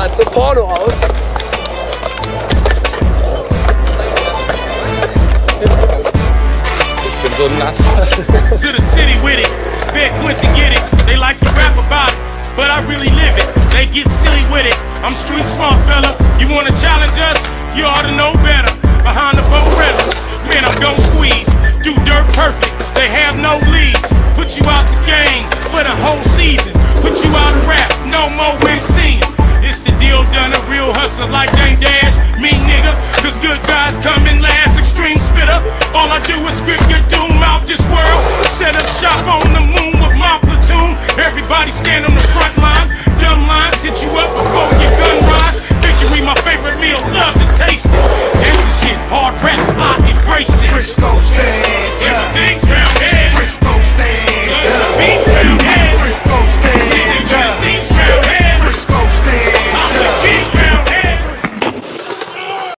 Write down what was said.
als so Porno aus. Ich bin so nass. To the city with it, Big Quincy get it. They like to rap about it, but I really live it. They get silly with it. I'm street smart, fella. You wanna challenge us? You ought to know better. Behind the Beretta, man, I'm gon' squeeze. Do dirt perfect. They have no leads. Put you out the game for the whole season. Put you out of rap, no more MCing. It's the deal done, a real hustler like